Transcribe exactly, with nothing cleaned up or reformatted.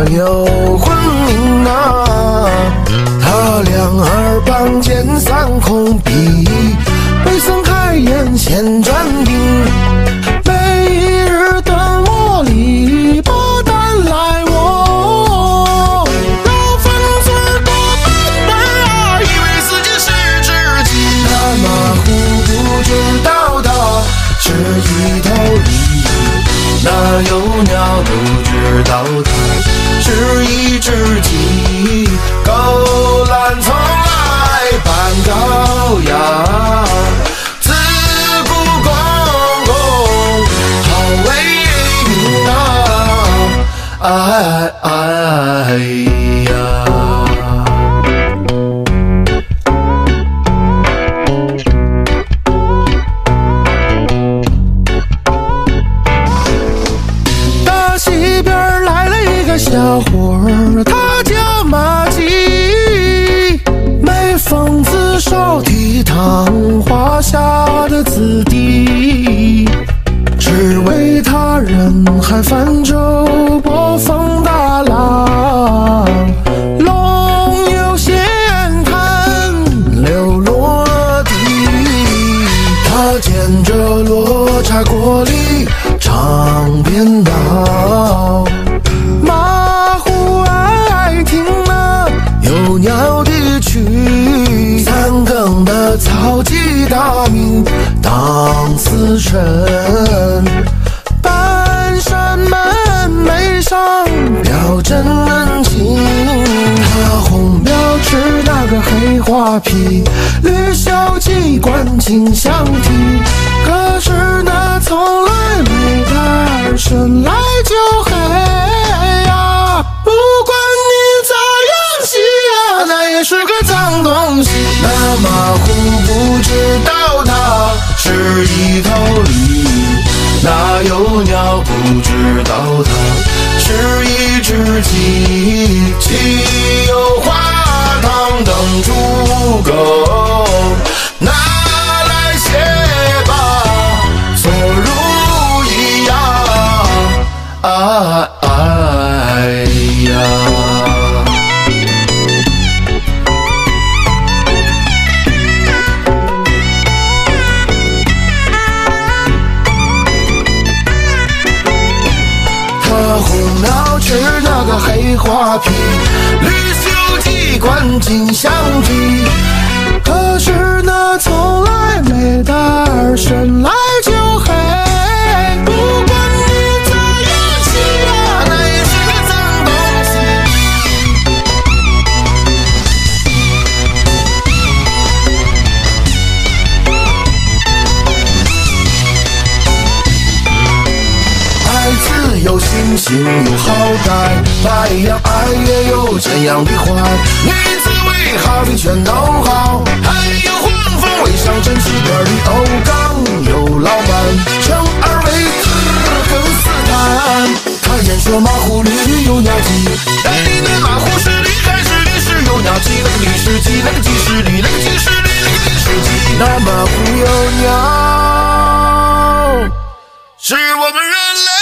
有魂灵啊，他两耳傍肩三空臂，北宋开眼现战兵，每一日的磨砺把胆来我，要分寸多半本啊，以为自己是知己，那马虎不知道的是一头驴，那有鸟不知道它是一只鸡，狗懒从来扮羔羊，自古公公好为民啊，哎哎呀。小伙儿他叫马季，每逢子手提汤华夏的子弟，只为他人海泛舟波峰大浪，龙游闲看流落地，他见着罗刹国里唱鞭闹，马虎爱听那有鸟的曲，三更的草鸡大鸣当死神，半山门楣上标真人情，他红标吃那个黑画皮，绿袖鸡冠金香蹄，可是那从来没带儿生来就黑呀，不管你咋样洗呀，那也是个脏东西，那马虎不知道它是一头驴，那有鸟不知道它是一只鸡，岂有花堂等猪狗，拿来写吧做如意呀，哎哎呀。红鸟吃那个黑花皮，绿袖鸡冠金香蹄，可是那从来没带儿生来就黑，不管你咋样洗呀，那也是个脏东西。爱自由心性有好歹，白羊爱也有这样的坏，女子为好的全都好，还有黄蜂为上真是个的欧刚，有老板生而为子更斯坦，他言说马虎驴有鸟鸡，但你那马虎是驴还是驴是有鸟鸡，那个驴是鸡，那个鸡是驴，那个鸡是驴，那个驴是鸡，那马虎有鸟是我们人类